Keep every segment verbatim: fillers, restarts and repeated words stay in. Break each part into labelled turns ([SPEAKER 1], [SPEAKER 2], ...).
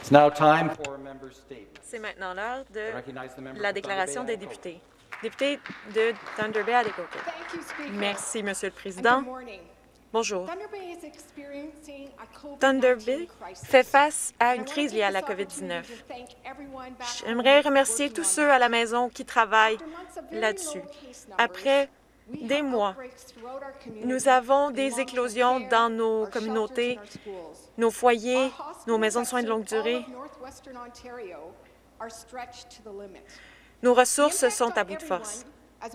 [SPEAKER 1] C'est maintenant l'heure de la déclaration des députés. Député de Thunder Bay à Atikokan. Merci, Monsieur le Président. Bonjour. Thunder Bay fait face à une crise liée à la COVID dix-neuf. J'aimerais remercier tous ceux à la maison qui travaillent là-dessus. Après des mois, nous avons des éclosions dans nos communautés, nos foyers, nos maisons de soins de longue durée. Nos ressources sont à bout de force.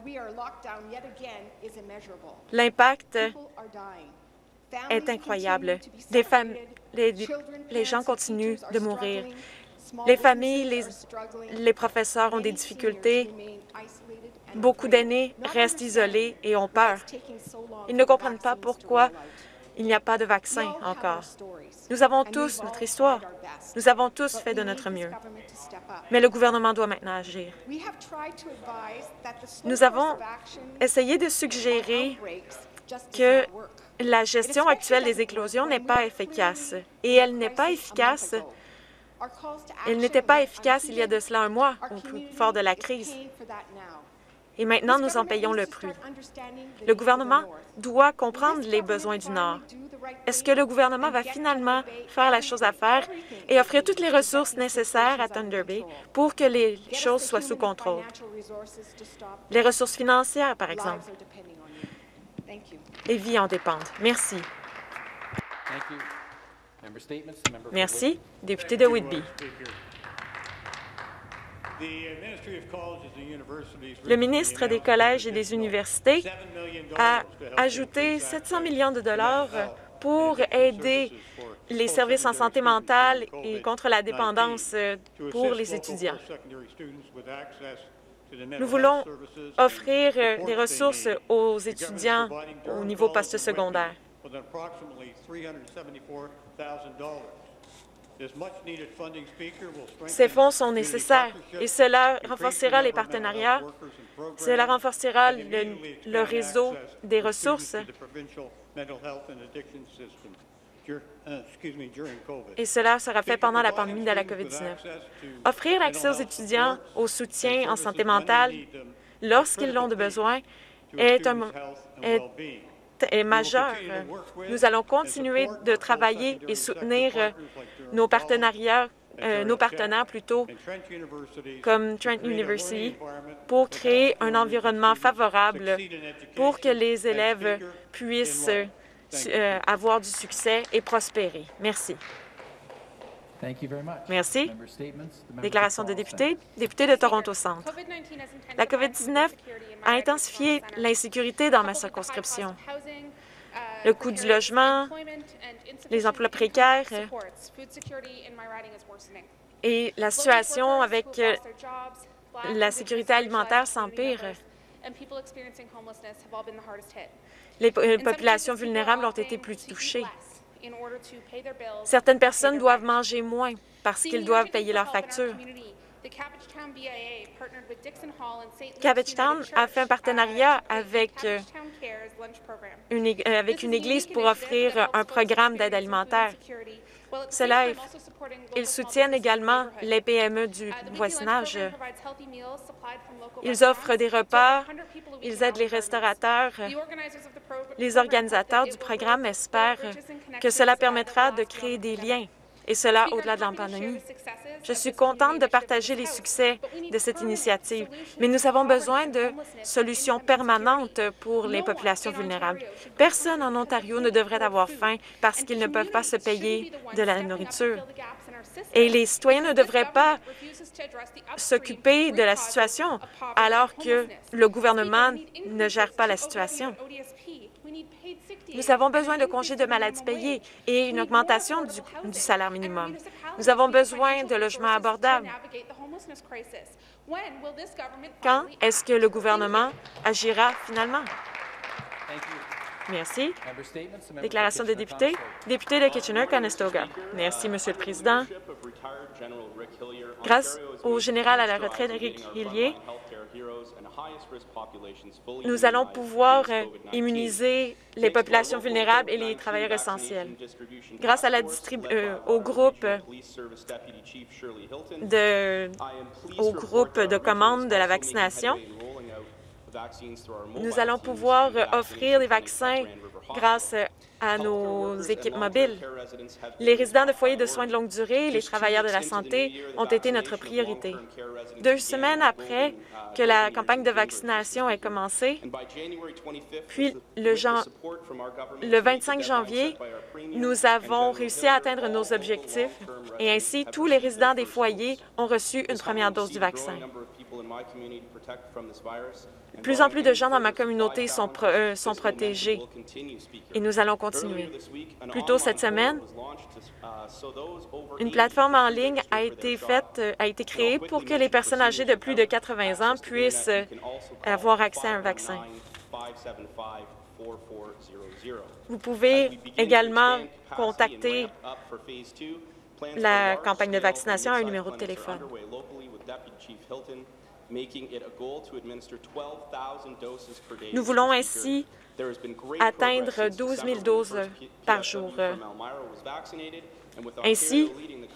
[SPEAKER 1] L'impact est incroyable. Des fam- les, les gens continuent de mourir. Les familles, les, les professeurs ont des difficultés. Beaucoup d'aînés restent isolés et ont peur. Ils ne comprennent pas pourquoi il n'y a pas de vaccin encore. Nous avons tous notre histoire. Nous avons tous fait de notre mieux. Mais le gouvernement doit maintenant agir. Nous avons essayé de suggérer que la gestion actuelle des éclosions n'est pas efficace. Et elle n'est pas efficace. Elle n'était pas efficace il y a de cela un mois, au plus fort de la crise. Et maintenant, nous en payons le prix. Le gouvernement doit comprendre les besoins du Nord. Est-ce que le gouvernement va finalement faire la chose à faire et offrir toutes les ressources nécessaires à Thunder Bay pour que les choses soient sous contrôle? Les ressources financières, par exemple. Les vies en dépendent. Merci. Merci. Député de Whitby. Le ministre des Collèges et des Universités a ajouté sept cents millions de dollars pour aider les services en santé mentale et contre la dépendance pour les étudiants. Nous voulons offrir des ressources aux étudiants au niveau post-secondaire. Ces fonds sont nécessaires et cela renforcera les partenariats, cela renforcera le, le réseau des ressources et cela sera fait pendant la pandémie de la COVID dix-neuf. Offrir l'accès aux étudiants au soutien en santé mentale lorsqu'ils l'ont de besoin est un est est majeur. Nous allons continuer de travailler et soutenir nos partenariats, euh, nos partenaires plutôt, comme Trent University, pour créer un environnement favorable pour que les élèves puissent euh, avoir du succès et prospérer. Merci. Merci. Déclaration de député. Député de Toronto Centre. La COVID dix-neuf a intensifié l'insécurité dans ma circonscription. Le coût du logement, les emplois précaires et la situation avec la sécurité alimentaire s'empire. Les populations vulnérables ont été plus touchées. Certaines personnes doivent manger moins parce qu'ils doivent payer leurs factures. Cabbagetown a fait un partenariat avec une, avec une église pour offrir un programme d'aide alimentaire. Cela, ils soutiennent également les P M E du voisinage. Ils offrent des repas, ils aident les restaurateurs. Les organisateurs du programme espèrent que cela permettra de créer des liens, et cela au-delà de la pandémie. Je suis contente de partager les succès de cette initiative, mais nous avons besoin de solutions permanentes pour les populations vulnérables. Personne en Ontario ne devrait avoir faim parce qu'ils ne peuvent pas se payer de la nourriture. Et les citoyens ne devraient pas s'occuper de la situation alors que le gouvernement ne gère pas la situation. Nous avons besoin de congés de maladie payés et une augmentation du, du salaire minimum. Nous avons besoin de logements abordables. Quand est-ce que le gouvernement agira finalement? Merci. Déclaration de député. Député de Kitchener-Conestoga. Merci, Monsieur le Président. Grâce au général à la retraite Rick Hillier, nous allons pouvoir euh, immuniser les populations vulnérables et les travailleurs essentiels. Grâce à la distribu euh, au groupe de, au groupe de commande de la vaccination, nous allons pouvoir offrir des vaccins grâce à nos équipes mobiles. Les résidents de foyers de soins de longue durée et les travailleurs de la santé ont été notre priorité. Deux semaines après que la campagne de vaccination ait commencé, puis le, jan... le vingt-cinq janvier, nous avons réussi à atteindre nos objectifs et ainsi, tous les résidents des foyers ont reçu une première dose du vaccin. De plus en plus de gens dans ma communauté sont, pro euh, sont protégés et nous allons continuer. Plus tôt cette semaine, une plateforme en ligne a été faite, a été créée pour que les personnes âgées de plus de quatre-vingts ans puissent avoir accès à un vaccin. Vous pouvez également contacter la campagne de vaccination à un numéro de téléphone. Nous voulons ainsi atteindre douze mille doses par jour. Ainsi,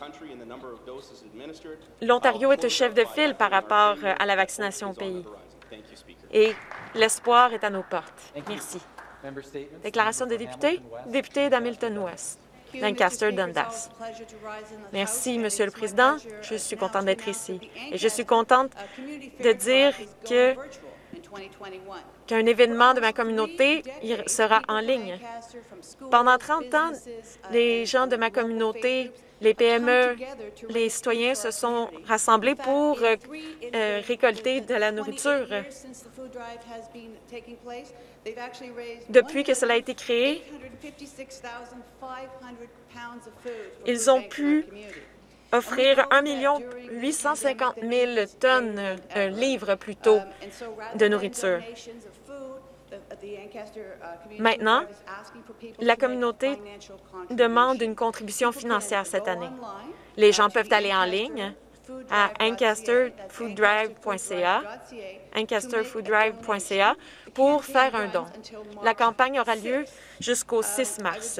[SPEAKER 1] l'Ontario est un chef de file par rapport à la vaccination au pays. Et l'espoir est à nos portes. Merci. Déclaration des députés. Député d'Hamilton-Ouest. Lancaster-Dundas. Merci, Monsieur le Président. Je suis contente d'être ici. Et je suis contente de dire que qu'un événement de ma communauté sera en ligne. Pendant trente ans, les gens de ma communauté, les P M E, les citoyens se sont rassemblés pour euh, récolter de la nourriture. Depuis que cela a été créé, ils ont pu offrir un million huit cent cinquante mille tonnes, euh, livres plutôt, de nourriture. Maintenant, la communauté demande une contribution financière cette année. Les gens peuvent aller en ligne à ancaster food drive point c a, ancaster food drive point c a, pour faire un don. La campagne aura lieu jusqu'au six mars.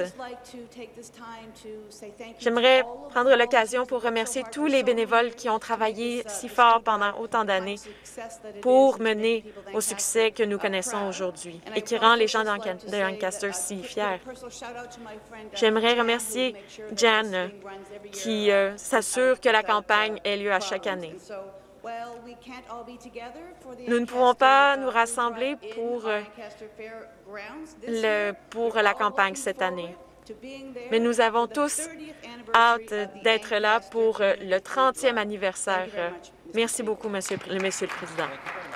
[SPEAKER 1] J'aimerais prendre l'occasion pour remercier tous les bénévoles qui ont travaillé si fort pendant autant d'années pour mener au succès que nous connaissons aujourd'hui et qui rend les gens de Lancaster si fiers. J'aimerais remercier Jan qui euh, s'assure que la campagne ait lieu à chaque année. Nous ne pouvons pas nous rassembler pour, euh, le, pour la campagne cette année, mais nous avons tous hâte d'être là pour euh, le trentième anniversaire. Merci beaucoup, Monsieur, Monsieur le Président.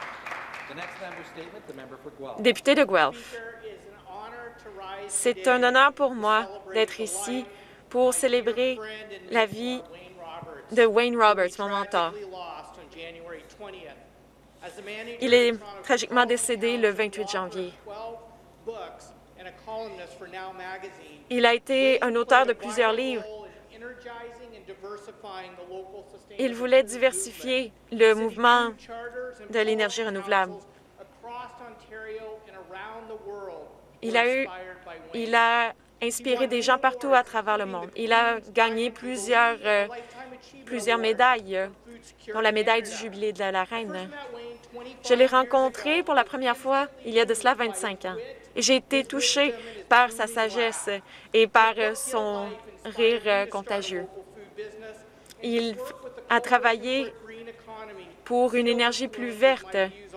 [SPEAKER 1] Député de Guelph, c'est un honneur pour moi d'être ici pour célébrer la vie de Wayne Roberts, mon mentor. Il est tragiquement décédé le vingt-huit janvier. Il a été un auteur de plusieurs livres. Il voulait diversifier le mouvement de l'énergie renouvelable. Il a eu, il a inspiré des gens partout à travers le monde. Il a gagné plusieurs, euh, plusieurs médailles, dont la médaille du Jubilé de la Reine. Je l'ai rencontré pour la première fois il y a de cela vingt-cinq ans. Et j'ai été touchée par sa sagesse et par son rire contagieux. Il a travaillé pour une énergie plus verte.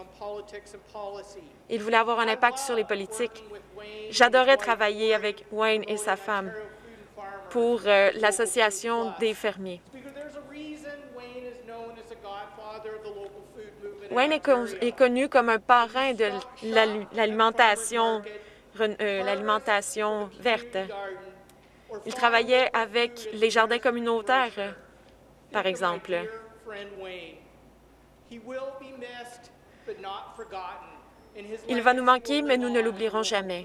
[SPEAKER 1] Il voulait avoir un impact sur les politiques. J'adorais travailler avec Wayne et sa femme pour euh, l'Association des fermiers. Wayne est, con est connu comme un parrain de l'alimentation euh, l'alimentation verte. Il travaillait avec les jardins communautaires, par exemple. Il va nous manquer, mais nous ne l'oublierons jamais.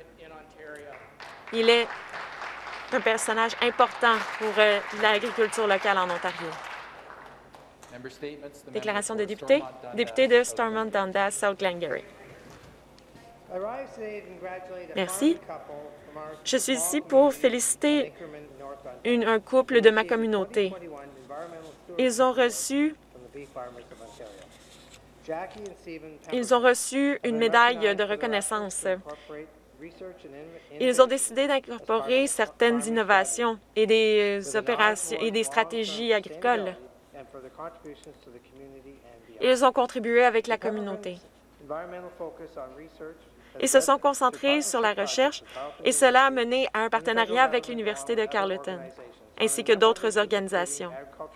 [SPEAKER 1] Il est un personnage important pour euh, l'agriculture locale en Ontario. Déclaration de député. Député de Stormont-Dundas, South Glengarry. Merci. Je suis ici pour féliciter une, un couple de ma communauté. Ils ont reçu Ils ont reçu une médaille de reconnaissance. Ils ont décidé d'incorporer certaines innovations et des opérations et des stratégies agricoles. Ils ont contribué avec la communauté. Ils se sont concentrés sur la recherche et cela a mené à un partenariat avec l'Université de Carleton, ainsi que d'autres organisations.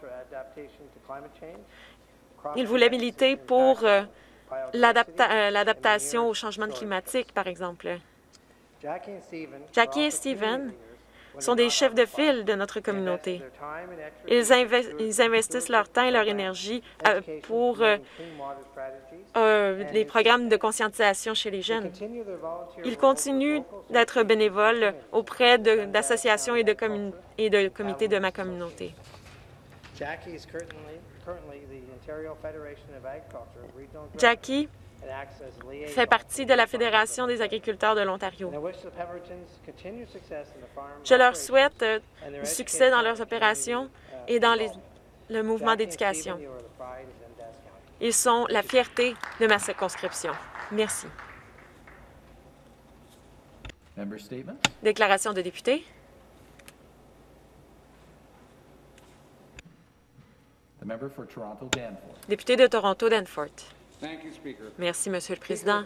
[SPEAKER 1] Ils voulaient militer pour euh, l'adaptation au changement climatique, par exemple. Jackie et Stephen sont des chefs de file de notre communauté. Ils, inve ils investissent leur temps et leur énergie euh, pour euh, euh, les programmes de conscientisation chez les jeunes. Ils continuent d'être bénévoles auprès d'associations et, et de comités de ma communauté. Jackie fait partie de la Fédération des agriculteurs de l'Ontario. Je leur souhaite euh, du succès dans leurs opérations et dans les, le mouvement d'éducation. Ils sont la fierté de ma circonscription. Merci. Déclaration de député. Député de Toronto-Danforth. Merci, Monsieur le Président.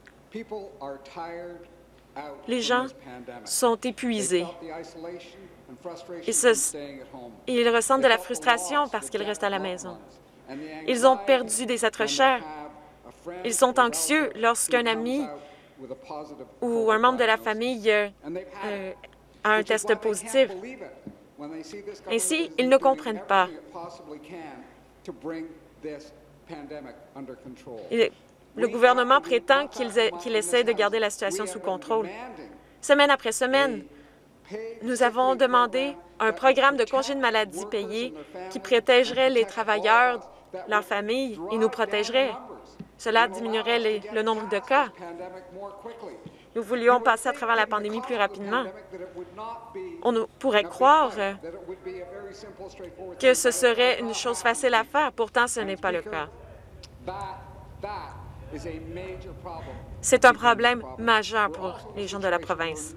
[SPEAKER 1] Les gens sont épuisés. Ils, se, ils ressentent de la frustration parce qu'ils restent à la maison. Ils ont perdu des êtres chers. Ils sont anxieux lorsqu'un ami ou un membre de la famille euh, euh, a un test positif. Ainsi, ils ne comprennent pas. Et le gouvernement prétend qu'il qu'il essaie de garder la situation sous contrôle. Semaine après semaine, nous avons demandé un programme de congé de maladie payé qui protégerait les travailleurs, leurs familles et nous protégerait. Cela diminuerait les, le nombre de cas. Nous voulions passer à travers la pandémie plus rapidement. On pourrait croire que ce serait une chose facile à faire. Pourtant, ce n'est pas le cas. C'est un problème majeur pour les gens de la province.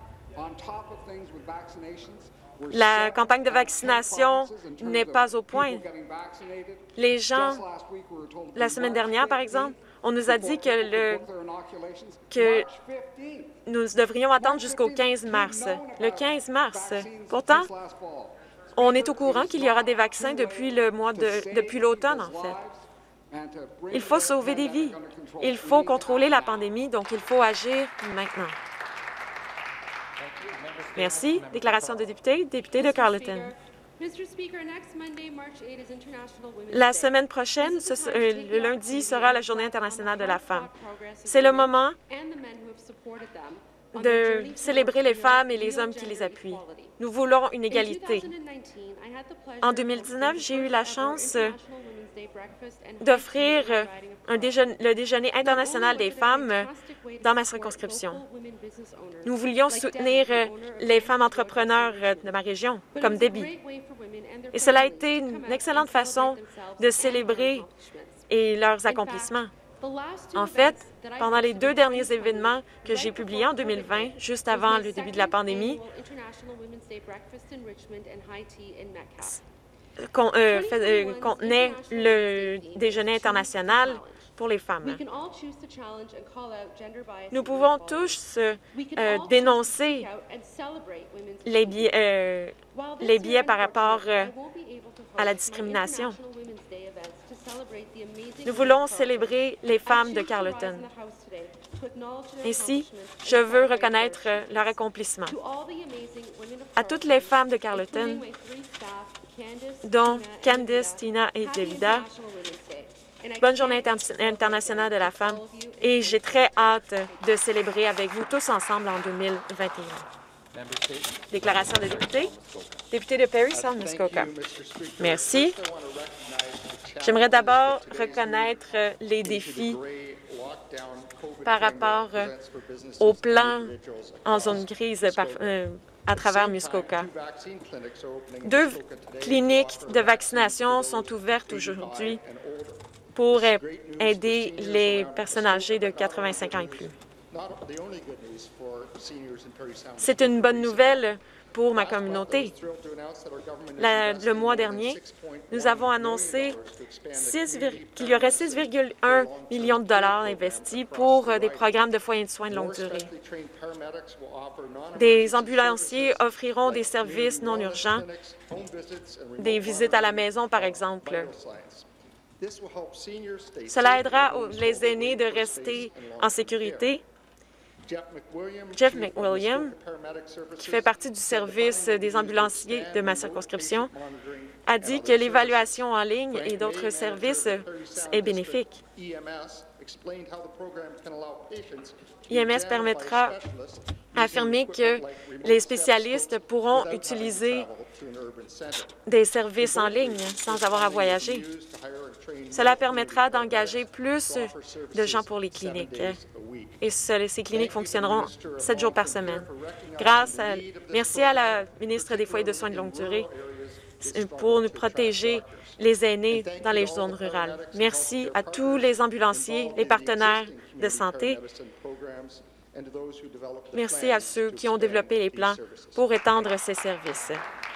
[SPEAKER 1] La campagne de vaccination n'est pas au point. Les gens, la semaine dernière, par exemple, on nous a dit que, le, que nous devrions attendre jusqu'au quinze mars. Le quinze mars. Pourtant, on est au courant qu'il y aura des vaccins depuis le mois de, depuis l'automne, en fait. Il faut sauver des vies. Il faut contrôler la pandémie, donc il faut agir maintenant. Merci. Déclaration de député, député de Carleton. La semaine prochaine, ce, euh, le lundi, sera la Journée internationale de la femme. C'est le moment de célébrer les femmes et les hommes qui les appuient. Nous voulons une égalité. En deux mille dix-neuf, j'ai eu la chance d'offrir un déjeun- le déjeuner international des femmes dans ma circonscription. Nous voulions soutenir les femmes entrepreneurs de ma région, comme Debbie. Et cela a été une excellente façon de célébrer et leurs accomplissements. En fait, pendant les deux derniers événements que j'ai publiés en deux mille vingt, juste avant le début de la pandémie, con, euh, fait, euh, contenait le déjeuner international pour les femmes. Nous pouvons tous euh, euh, dénoncer les biais, euh, les biais par rapport euh, à la discrimination. Nous voulons célébrer les femmes de Carleton. Ainsi, je veux reconnaître leur accomplissement. À toutes les femmes de Carleton, dont Candice, Tina et Davida, bonne Journée internationale de la femme et j'ai très hâte de célébrer avec vous tous ensemble en deux mille vingt et un. Déclaration de député. Député de Parry Sound Muskoka. Merci. J'aimerais d'abord reconnaître les défis par rapport au plan en zone grise par, euh, à travers Muskoka. Deux cliniques de vaccination sont ouvertes aujourd'hui pour aider les personnes âgées de quatre-vingt-cinq ans et plus. C'est une bonne nouvelle pour ma communauté. La, le mois dernier, nous avons annoncé qu'il y aurait six virgule un millions de dollars investis pour des programmes de foyers de soins de longue durée. Des ambulanciers offriront des services non urgents, des visites à la maison, par exemple. Cela aidera les aînés de rester en sécurité. Jeff McWilliam, qui fait partie du service des ambulanciers de ma circonscription, a dit que l'évaluation en ligne et d'autres services est bénéfique. I M S permettra d'affirmer que les spécialistes pourront utiliser des services en ligne sans avoir à voyager. Cela permettra d'engager plus de gens pour les cliniques. Et ce, ces cliniques fonctionneront sept jours par semaine. Grâce à, merci à la ministre des Foyers de soins de longue durée pour nous protéger les aînés dans les zones rurales. Merci à tous les ambulanciers, les partenaires de santé. Merci à ceux qui ont développé les plans pour étendre ces services.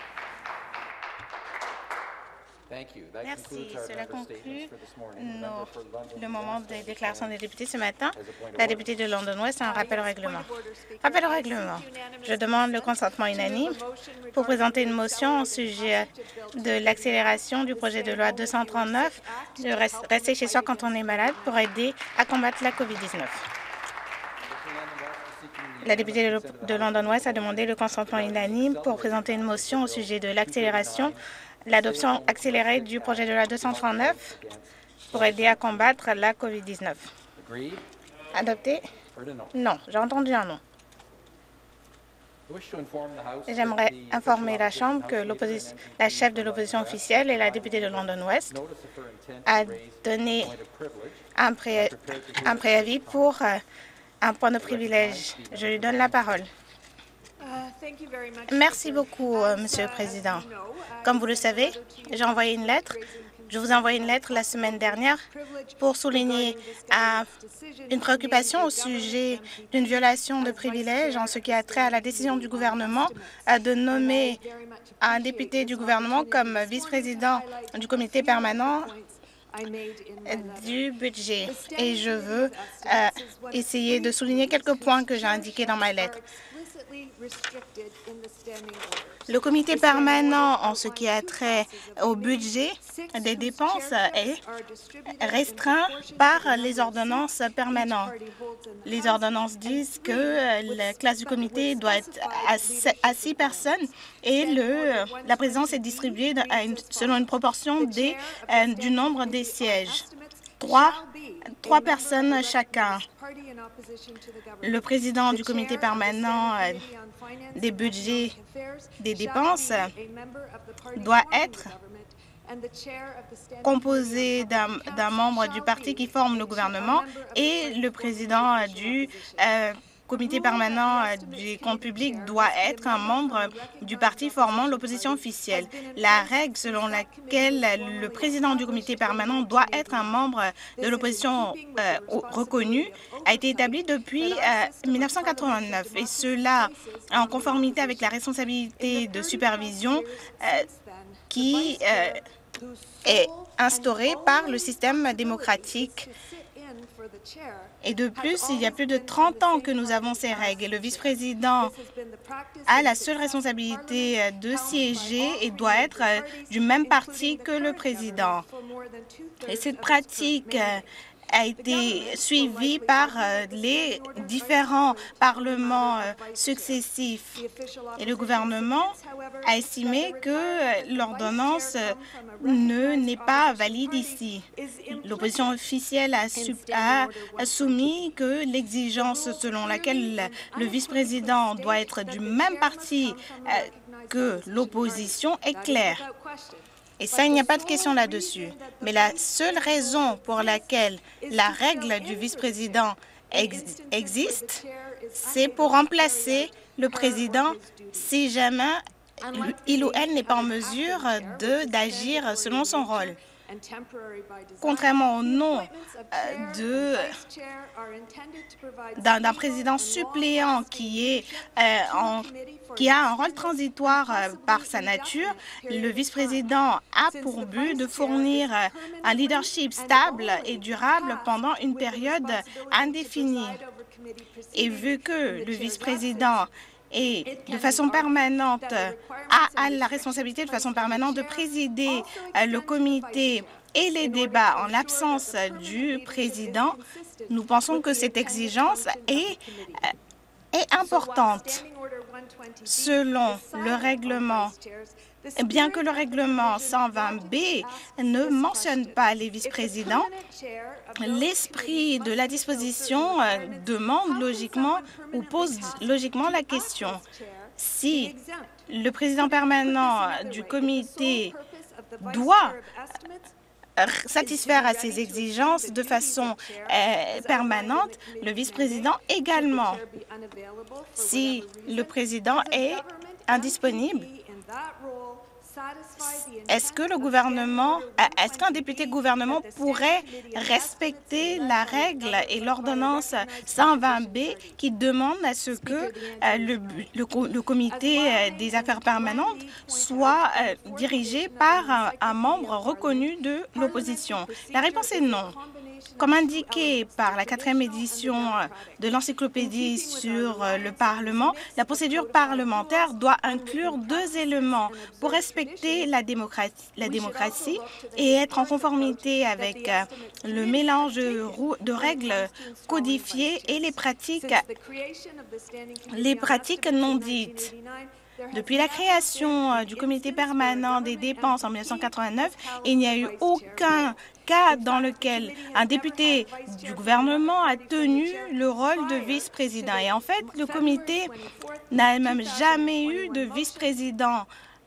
[SPEAKER 2] Merci. Cela conclut nos, le moment des déclarations des députés ce matin. La députée de London West a un rappel au règlement. Rappel au règlement. Je demande le consentement unanime pour présenter une motion au sujet de l'accélération du projet de loi deux cent trente-neuf de rester chez soi quand on est malade pour aider à combattre la COVID dix-neuf. La députée de London West a demandé le consentement unanime pour présenter une motion au sujet de l'accélération l'adoption accélérée du projet de loi deux cent trente-neuf pour aider à combattre la COVID dix-neuf. Adopté? Non. J'ai entendu un non. J'aimerais informer la Chambre que la chef de l'opposition officielle et la députée de London West a donné un, pré un préavis pour euh, un point de privilège. Je lui donne la parole. Merci beaucoup, euh, Monsieur le Président. Comme vous le savez, j'ai envoyé une lettre. Je vous ai envoyé une lettre la semaine dernière pour souligner euh, une préoccupation au sujet d'une violation de privilèges en ce qui a trait à la décision du gouvernement euh, de nommer un député du gouvernement comme vice-président du comité permanent du budget. Et je veux euh, essayer de souligner quelques points que j'ai indiqués dans ma lettre. Le comité permanent, en ce qui a trait au budget des dépenses, est restreint par les ordonnances permanentes. Les ordonnances disent que la classe du comité doit être à six personnes et le, la présidence est distribuée selon une proportion des, du nombre des sièges. Trois, trois personnes chacun. Le président du comité permanent euh, des budgets des dépenses doit être composé d'un membre du parti qui forme le gouvernement et le président du euh, comité permanent des comptes publics doit être un membre du parti formant l'opposition officielle. La règle selon laquelle le président du comité permanent doit être un membre de l'opposition euh, reconnue a été établie depuis euh, mille neuf cent quatre-vingt-neuf et cela en conformité avec la responsabilité de supervision euh, qui euh, est instaurée par le système démocratique. Et de plus, il y a plus de trente ans que nous avons ces règles. Et le vice-président a la seule responsabilité de siéger et doit être du même parti que le président. Et cette pratique a été suivi par euh, les différents parlements euh, successifs. Et le gouvernement a estimé que euh, l'ordonnance euh, ne n'est pas valide ici. L'opposition officielle a, a, a soumis que l'exigence selon laquelle le vice-président doit être du même parti euh, que l'opposition est claire. Et ça, il n'y a pas de question là-dessus. Mais la seule raison pour laquelle la règle du vice-président ex existe, c'est pour remplacer le président si jamais il ou elle n'est pas en mesure d'agir selon son rôle. Contrairement au nom euh, d'un président suppléant qui, est, euh, en, qui a un rôle transitoire euh, par sa nature, le vice-président a pour but de fournir euh, un leadership stable et durable pendant une période indéfinie. Et vu que le vice-président et de façon permanente a, a la responsabilité de façon permanente de présider euh, le comité et les débats en l'absence du président, nous pensons que cette exigence est, euh, est importante. Selon le règlement, bien que le règlement cent vingt B ne mentionne pas les vice-présidents, l'esprit de la disposition euh, demande logiquement ou pose logiquement la question. Si le président permanent du comité doit satisfaire à ces exigences de façon euh, permanente, le vice-président également. Si le président est indisponible, est-ce que le gouvernement, est-ce qu'un député gouvernement pourrait respecter la règle et l'ordonnance cent vingt B qui demande à ce que euh, le, le, le comité des affaires permanentes soit euh, dirigé par un, un membre reconnu de l'opposition? La réponse est non. Comme indiqué par la quatrième édition de l'encyclopédie sur le Parlement, la procédure parlementaire doit inclure deux éléments pour respecter la démocratie, la démocratie et être en conformité avec le mélange de règles codifiées et les pratiques, les pratiques non dites. Depuis la création du comité permanent des dépenses en mille neuf cent quatre-vingt-neuf, il n'y a eu aucun cas dans lequel un député du gouvernement a tenu le rôle de vice-président. Et en fait, le comité n'a même jamais eu de vice-président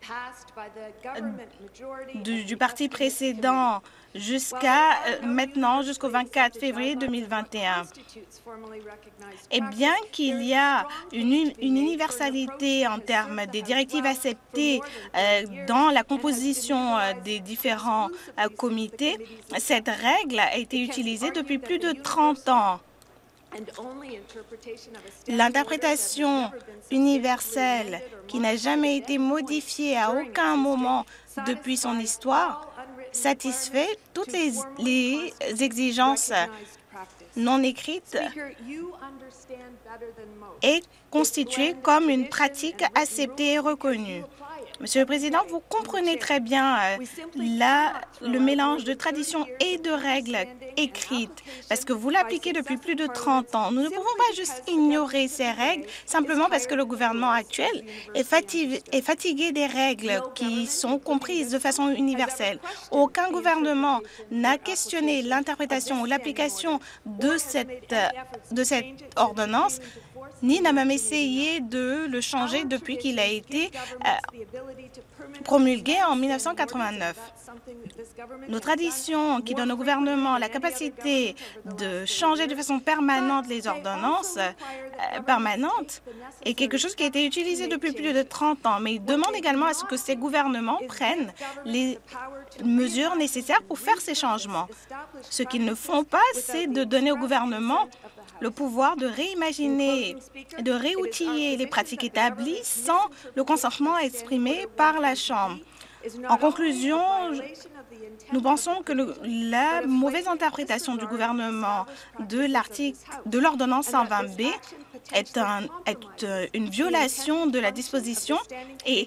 [SPEAKER 2] du, du parti précédent jusqu'à euh, maintenant, jusqu'au vingt-quatre février deux mille vingt et un. Et bien qu'il y a une, une universalité en termes des directives acceptées euh, dans la composition euh, des différents euh, comités, cette règle a été utilisée depuis plus de trente ans. L'interprétation universelle qui n'a jamais été modifiée à aucun moment depuis son histoire satisfait toutes les, les exigences non écrites et constituée comme une pratique acceptée et reconnue. Monsieur le Président, vous comprenez très bien euh, la, le mélange de traditions et de règles écrites, parce que vous l'appliquez depuis plus de trente ans. Nous ne pouvons pas juste ignorer ces règles simplement parce que le gouvernement actuel est fatigué, est fatigué des règles qui sont comprises de façon universelle. Aucun gouvernement n'a questionné l'interprétation ou l'application de cette, de cette ordonnance, ni n'a même essayé de le changer depuis qu'il a été euh, promulgué en mille neuf cent quatre-vingt-neuf. Nos traditions qui donnent au gouvernement la capacité de changer de façon permanente les ordonnances euh, permanentes est quelque chose qui a été utilisé depuis plus de trente ans, mais il demande également à ce que ces gouvernements prennent les mesures nécessaires pour faire ces changements. Ce qu'ils ne font pas, c'est de donner au gouvernement le pouvoir de réimaginer, de réoutiller les pratiques établies sans le consentement exprimé par la Chambre. En conclusion, nous pensons que le, la mauvaise interprétation du gouvernement de l'article de l'ordonnance cent vingt B est, un, est une violation de la disposition et,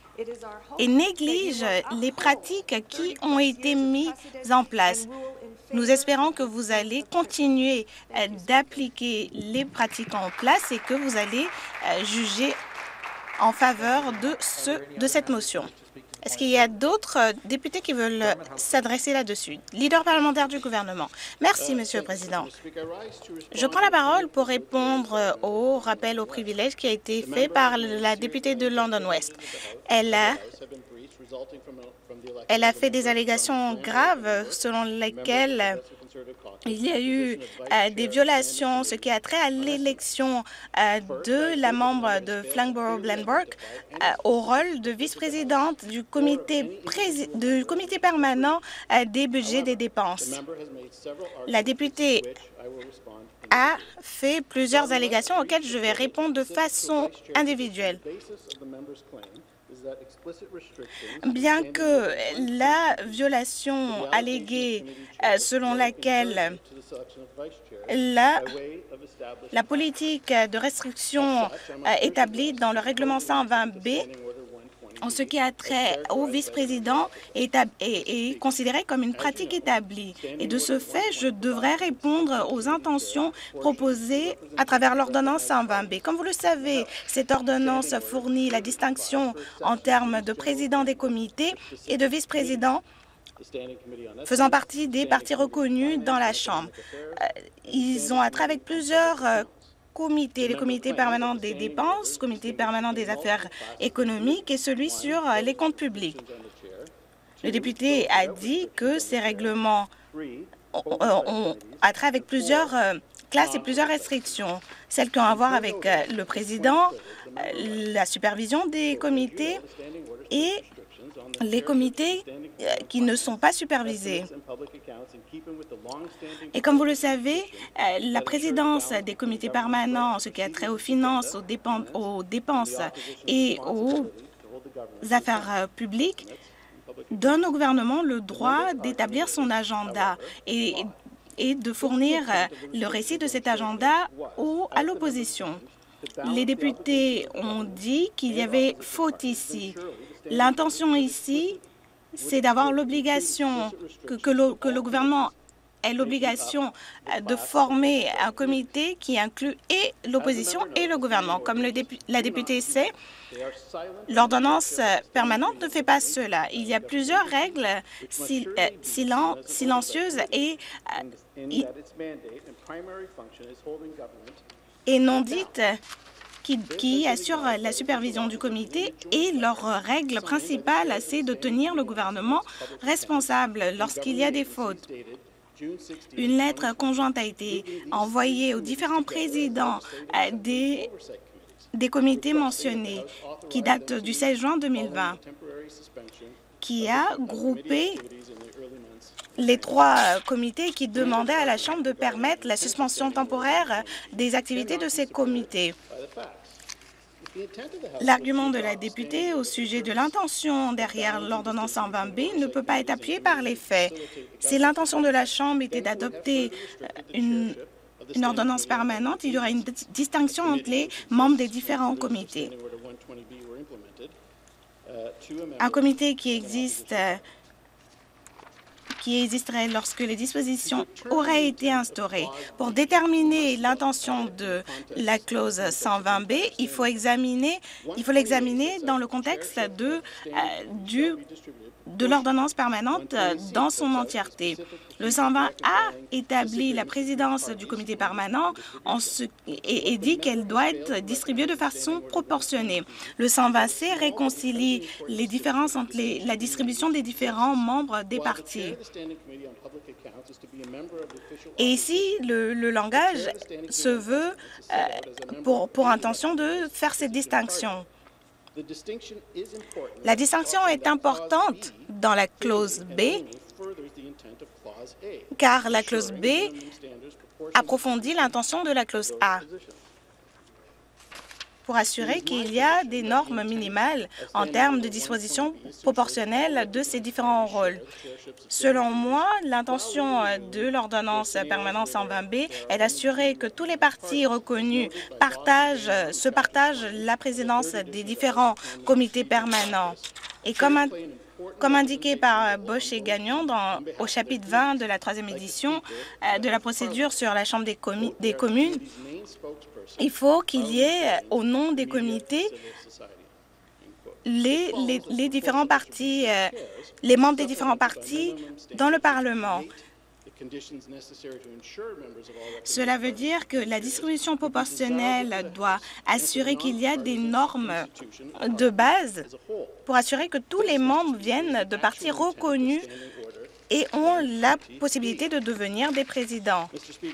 [SPEAKER 2] et néglige les pratiques qui ont été mises en place. Nous espérons que vous allez continuer euh, d'appliquer les pratiques en place et que vous allez euh, juger en faveur de, ce, de cette motion. Est-ce qu'il y a d'autres euh, députés qui veulent euh, s'adresser là-dessus? Leader parlementaire du gouvernement. Merci, Monsieur le Président. Je prends la parole pour répondre euh, au rappel au privilège qui a été fait par la députée de London West. Elle a, elle a fait des allégations graves selon lesquelles il y a eu euh, des violations, ce qui a trait à l'élection euh, de la membre de Flamborough-Glenbrook euh, au rôle de vice-présidente du comité, du comité permanent euh, des budgets des dépenses. La députée a fait plusieurs allégations auxquelles je vais répondre de façon individuelle. Bien que la violation alléguée euh, selon laquelle la, la politique de restriction euh, établie dans le règlement cent vingt B en ce qui a trait au vice-président est, est, est considéré comme une pratique établie. Et de ce fait, je devrais répondre aux intentions proposées à travers l'ordonnance cent vingt B. Comme vous le savez, cette ordonnance fournit la distinction en termes de président des comités et de vice-président faisant partie des partis reconnus dans la Chambre. Ils ont attrait avec plusieurs euh, comités, les comités permanents des dépenses, comité permanent des affaires économiques et celui sur les comptes publics. Le député a dit que ces règlements ont, ont attrait avec plusieurs euh, classes et plusieurs restrictions, celles qui ont à voir avec euh, le président, euh, la supervision des comités et les comités euh, qui ne sont pas supervisés. Et comme vous le savez, euh, la présidence des comités permanents, ce qui a trait aux finances, aux, dépen aux dépenses et aux affaires euh, publiques, donne au gouvernement le droit d'établir son agenda et, et de fournir euh, le récit de cet agenda au, à l'opposition. Les députés ont dit qu'il y avait faute ici. L'intention ici, c'est d'avoir l'obligation que, que, le, que le gouvernement ait l'obligation de former un comité qui inclut et l'opposition et le gouvernement. Comme le dépu, la députée sait, l'ordonnance permanente ne fait pas cela. Il y a plusieurs règles sil, euh, silen, silencieuses et, euh, et non dites Qui, qui assurent la supervision du comité et leur règle principale, c'est de tenir le gouvernement responsable lorsqu'il y a des fautes. Une lettre conjointe a été envoyée aux différents présidents des, des comités mentionnés, qui date du seize juin deux mille vingt, qui a groupé les trois comités qui demandaient à la Chambre de permettre la suspension temporaire des activités de ces comités. L'argument de la députée au sujet de l'intention derrière l'ordonnance cent vingt B ne peut pas être appuyé par les faits. Si l'intention de la Chambre était d'adopter une, une ordonnance permanente, il y aurait une distinction entre les membres des différents comités. Un comité qui existe qui existerait lorsque les dispositions auraient été instaurées. Pour déterminer l'intention de la clause cent vingt B, il faut examiner, il faut l'examiner dans le contexte de, euh, du, de l'ordonnance permanente dans son entièreté. Le cent vingt A établit la présidence du comité permanent en ce, et, et dit qu'elle doit être distribuée de façon proportionnée. Le cent vingt C réconcilie les différences entre les, la distribution des différents membres des partis. Et ici, le, le langage se veut euh, pour, pour intention de faire cette distinction. La distinction est importante dans la clause B, car la clause B approfondit l'intention de la clause A pour assurer qu'il y a des normes minimales en termes de dispositions proportionnelles de ces différents rôles. Selon moi, l'intention de l'ordonnance permanente cent vingt B est d'assurer que tous les partis reconnus partagent, se partagent la présidence des différents comités permanents. Et comme un Comme indiqué par Bosch et Gagnon dans, au chapitre vingt de la troisième édition euh, de la procédure sur la Chambre des, des communes, il faut qu'il y ait, au nom des comités, les, les, les différents partis, euh, les membres des différents partis dans le Parlement. Cela veut dire que la distribution proportionnelle doit assurer qu'il y a des normes de base pour assurer que tous les membres viennent de partis reconnus et ont la possibilité de devenir des présidents.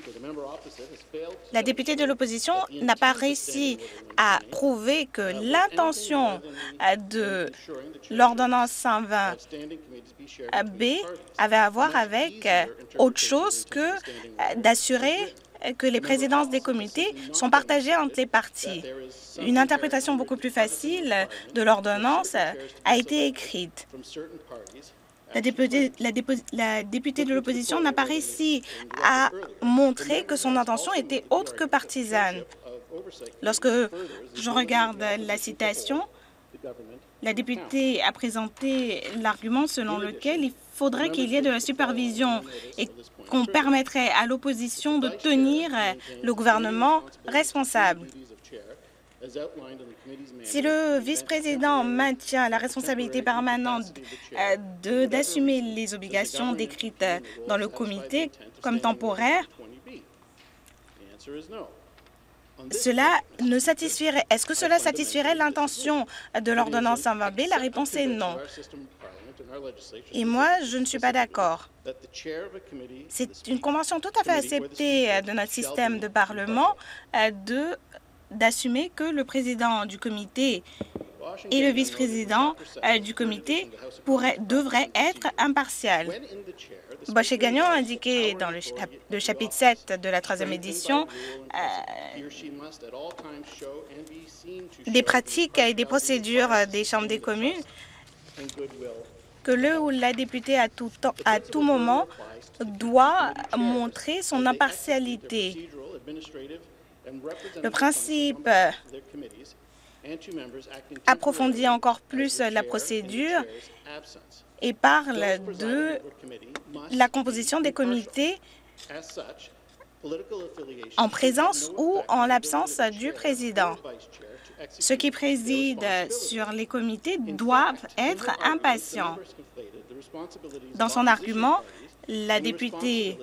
[SPEAKER 2] La députée de l'opposition n'a pas réussi à prouver que l'intention de l'ordonnance cent vingt B avait à voir avec autre chose que d'assurer que les présidences des comités sont partagées entre les partis. Une interprétation beaucoup plus facile de l'ordonnance a été écrite. La députée, la, dépo, la députée de l'opposition n'a pas réussi à montrer que son intention était autre que partisane. Lorsque je regarde la citation, la députée a présenté l'argument selon lequel il faudrait qu'il y ait de la supervision et qu'on permettrait à l'opposition de tenir le gouvernement responsable. Si le vice-président maintient la responsabilité permanente euh, d'assumer les obligations décrites dans le comité comme temporaires, cela ne satisferait. Est-ce que cela satisferait l'intention de l'ordonnance cent vingt B? La réponse est non. Et moi, je ne suis pas d'accord. C'est une convention tout à fait acceptée de notre système de Parlement euh, de d'assumer que le président du comité et le vice-président euh, du comité pourraient, devraient être impartial. Bosch et Gagnon a indiqué dans le, chap le chapitre sept de la troisième édition euh, des pratiques et des procédures des chambres des communes que le ou la députée à tout, temps, à tout moment doit montrer son impartialité. Le principe approfondit encore plus la procédure et parle de la composition des comités en présence ou en l'absence du président. Ceux qui président sur les comités doivent être impatients. Dans son argument, la députée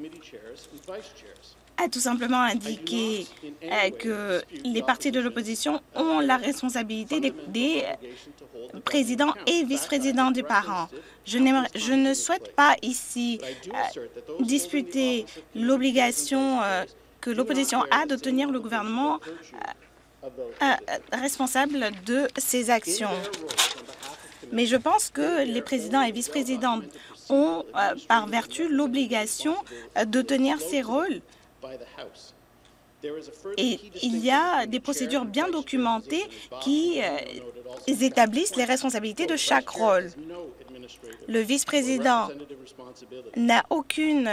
[SPEAKER 2] a tout simplement indiqué euh, que les partis de l'opposition ont la responsabilité des, des présidents et vice-présidents du Parlement. Je, je ne souhaite pas ici euh, disputer l'obligation euh, que l'opposition a de tenir le gouvernement euh, euh, responsable de ses actions. Mais je pense que les présidents et vice-présidents ont, euh, par vertu, l'obligation euh, de tenir ces rôles. Et il y a des procédures bien documentées qui euh, établissent les responsabilités de chaque rôle. Le vice-président n'a aucune,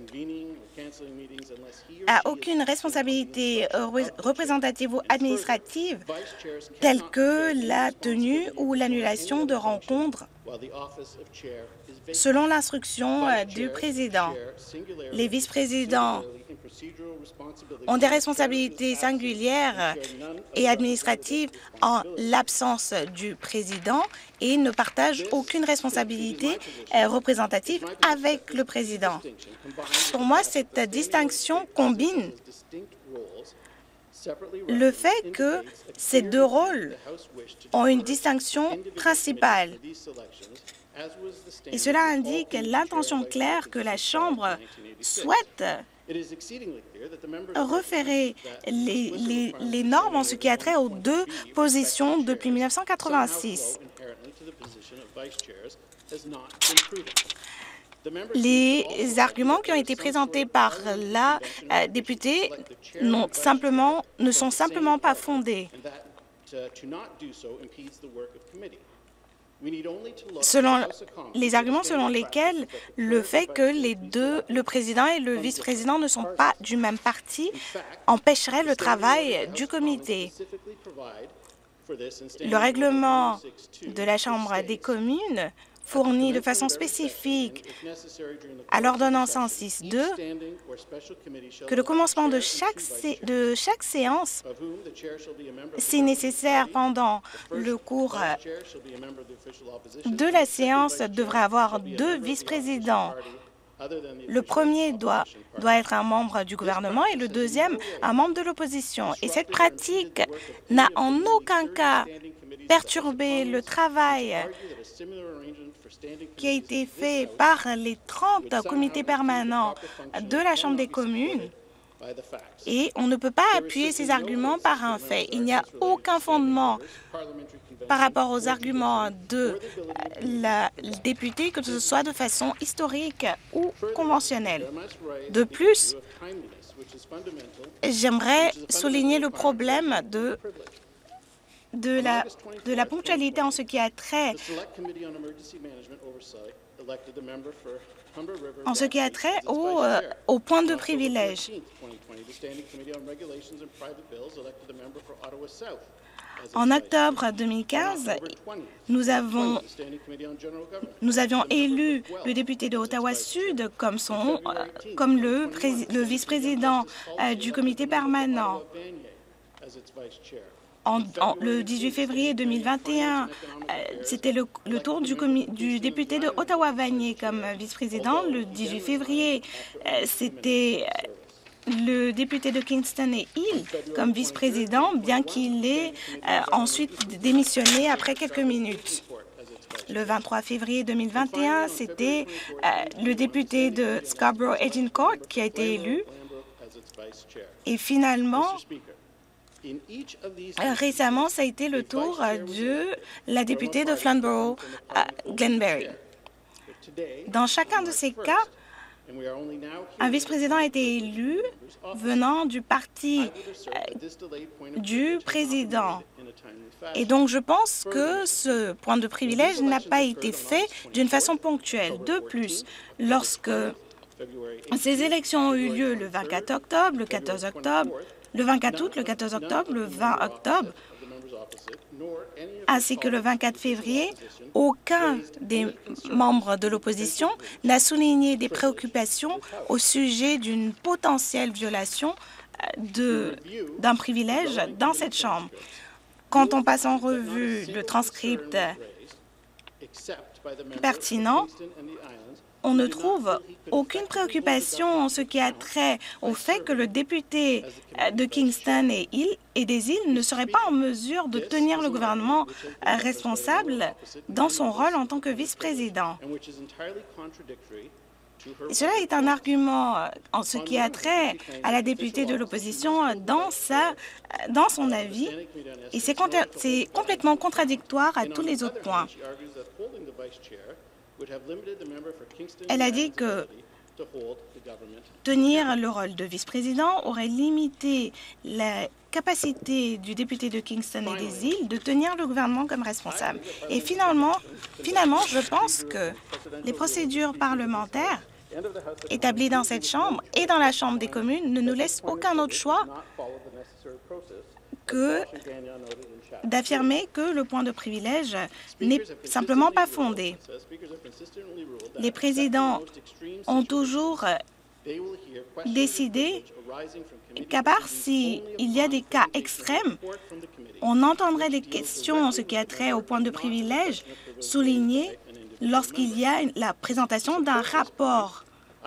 [SPEAKER 2] a aucune responsabilité représentative ou administrative telle que la tenue ou l'annulation de rencontres selon l'instruction du président. Les vice-présidents ont des responsabilités singulières et administratives en l'absence du président et ne partagent aucune responsabilité représentative avec le président. Pour moi, cette distinction combine le fait que ces deux rôles ont une distinction principale. Et cela indique l'intention claire que la Chambre souhaite référer les, les, les normes en ce qui a trait aux deux positions depuis mille neuf cent quatre-vingt-six. Les arguments qui ont été présentés par la euh, députée simplement, ne sont simplement pas fondés. Selon les arguments selon lesquels le fait que les deux, le président et le vice-président ne sont pas du même parti, empêcherait le travail du comité. Le règlement de la Chambre des communes fourni de façon spécifique à l'ordonnance cent six deux que le commencement de chaque, sé de chaque séance, si nécessaire pendant le cours de la séance, devrait avoir deux vice-présidents. Le premier doit, doit être un membre du gouvernement et le deuxième un membre de l'opposition. Et cette pratique n'a en aucun cas perturbé le travail qui a été fait par les trente comités permanents de la Chambre des communes. Et on ne peut pas appuyer ces arguments par un fait. Il n'y a aucun fondement par rapport aux arguments de la députée, que ce soit de façon historique ou conventionnelle. De plus, j'aimerais souligner le problème de, de, la, de la ponctualité en ce qui a trait en ce qui a trait au, euh, au point de privilège. En octobre deux mille quinze, nous, avons, nous avions élu le député de Ottawa-Sud comme, son, euh, comme le, le vice-président euh, du comité permanent. En, en, le dix-huit février deux mille vingt et un, euh, c'était le, le tour du, du député de Ottawa-Vanier comme vice-président. Le dix-huit février, euh, c'était le député de Kingston et Hill comme vice-président, bien qu'il ait euh, ensuite démissionné après quelques minutes. Le vingt-trois février deux mille vingt et un, c'était euh, le député de Scarborough-Agincourt qui a été élu. Et finalement, récemment, ça a été le tour de la députée de Flamborough-Glenberry. Dans chacun de ces cas, un vice-président a été élu venant du parti euh, du président. Et donc, je pense que ce point de privilège n'a pas été fait d'une façon ponctuelle. De plus, lorsque ces élections ont eu lieu le vingt-quatre octobre, le quatorze octobre, le vingt-quatre août, le quatorze octobre, le vingt octobre, ainsi que le vingt-quatre février, aucun des membres de l'opposition n'a souligné des préoccupations au sujet d'une potentielle violation d'un privilège dans cette Chambre. Quand on passe en revue le transcript pertinent, on ne trouve aucune préoccupation en ce qui a trait au fait que le député de Kingston et, Hill et des îles ne serait pas en mesure de tenir le gouvernement responsable dans son rôle en tant que vice-président. Cela est un argument en ce qui a trait à la députée de l'opposition dans, sa, dans son avis, et c'est complètement contradictoire à tous les autres points. Elle a dit que tenir le rôle de vice-président aurait limité la capacité du député de Kingston et des îles de tenir le gouvernement comme responsable. Et finalement, finalement, je pense que les procédures parlementaires établies dans cette Chambre et dans la Chambre des communes ne nous laissent aucun autre choix que d'affirmer que le point de privilège n'est simplement pas fondé. Les présidents ont toujours décidé qu'à part s'il y a des cas extrêmes, on entendrait des questions en ce qui a trait au point de privilège soulignées lorsqu'il y a la présentation d'un rapport.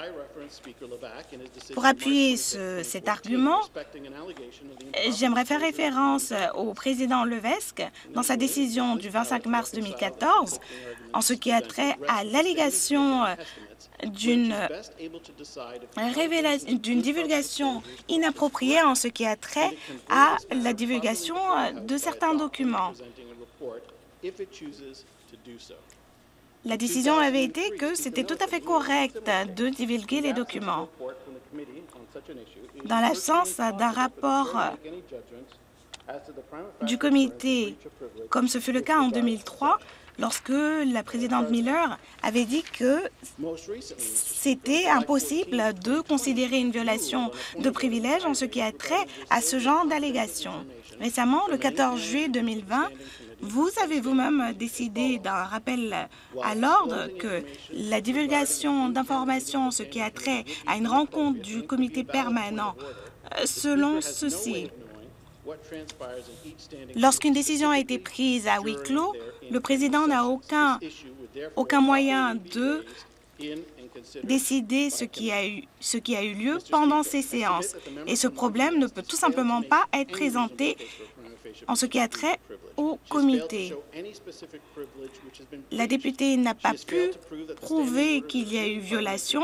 [SPEAKER 2] Pour appuyer ce, cet argument, j'aimerais faire référence au président Levesque dans sa décision du vingt-cinq mars deux mille quatorze en ce qui a trait à l'allégation d'une d'une divulgation inappropriée en ce qui a trait à la divulgation de certains documents. La décision avait été que c'était tout à fait correct de divulguer les documents. Dans l'absence d'un rapport du comité, comme ce fut le cas en deux mille trois, lorsque la présidente Miller avait dit que c'était impossible de considérer une violation de privilège en ce qui a trait à ce genre d'allégations. Récemment, le quatorze juillet deux mille vingt, Vous avez vous-même décidé d'un rappel à l'ordre que la divulgation d'informations, ce qui a trait à une rencontre du comité permanent, selon ceci, lorsqu'une décision a été prise à huis clos, le président n'a aucun, aucun moyen de décider ce qui, a eu, ce qui a eu lieu pendant ces séances. Et ce problème ne peut tout simplement pas être présenté en ce qui a trait au comité. La députée n'a pas pu prouver qu'il y a eu violation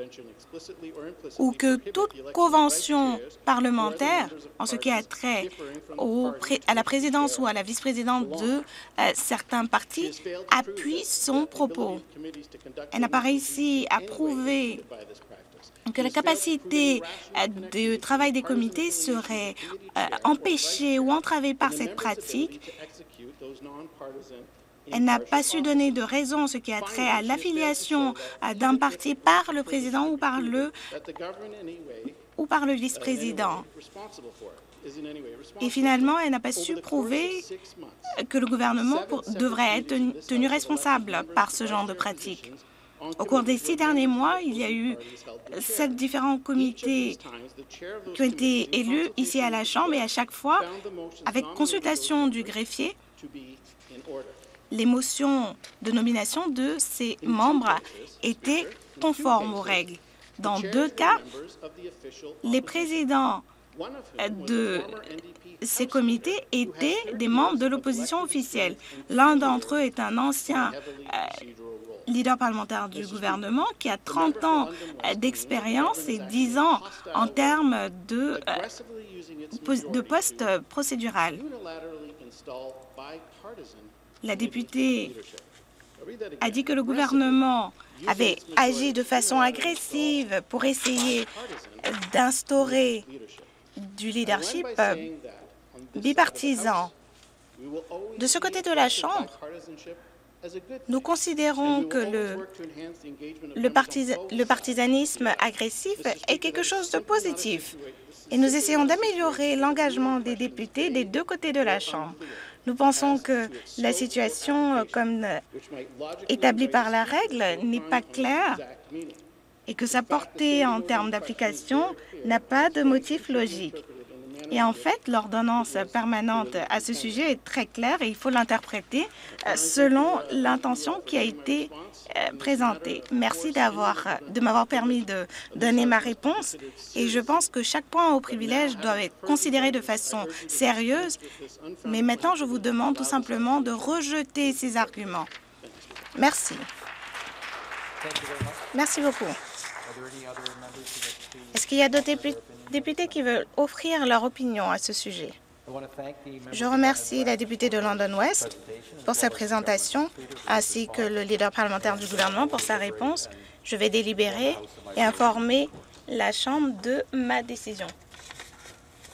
[SPEAKER 2] ou que toute convention parlementaire, en ce qui a trait au, à la présidence ou à la vice-présidente de euh, certains partis, appuie son propos. Elle n'a pas réussi à prouver que la capacité de travail des comités serait euh, empêchée ou entravée par cette pratique. Elle n'a pas su donner de raison, ce qui a trait à l'affiliation d'un parti par le président ou par le, ou par le vice-président. Et finalement, elle n'a pas su prouver que le gouvernement pour, devrait être tenu, tenu responsable par ce genre de pratique. Au cours des six derniers mois, il y a eu sept différents comités qui ont été élus ici à la Chambre et à chaque fois, avec consultation du greffier, les motions de nomination de ces membres étaient conformes aux règles. Dans deux cas, les présidents de ces comités étaient des membres de l'opposition officielle. L'un d'entre eux est un ancien euh, leader parlementaire du gouvernement qui a trente ans d'expérience et dix ans en termes de, euh, de poste procédural. La députée a dit que le gouvernement avait agi de façon agressive pour essayer d'instaurer du leadership bipartisan. De ce côté de la Chambre, nous considérons que le, le, partis, le partisanisme agressif est quelque chose de positif et nous essayons d'améliorer l'engagement des députés des deux côtés de la Chambre. Nous pensons que la situation, comme établie par la règle, n'est pas claire et que sa portée en termes d'application n'a pas de motif logique. Et en fait, l'ordonnance permanente à ce sujet est très claire et il faut l'interpréter selon l'intention qui a été présentée. Merci d'avoir, de m'avoir permis de donner ma réponse et je pense que chaque point au privilège doit être considéré de façon sérieuse. Mais maintenant, je vous demande tout simplement de rejeter ces arguments. Merci. Merci beaucoup. Est-ce qu'il y a d'autres députés qui veulent offrir leur opinion à ce sujet? Je remercie la députée de London West pour sa présentation, ainsi que le leader parlementaire du gouvernement pour sa réponse. Je vais délibérer et informer la Chambre de ma décision.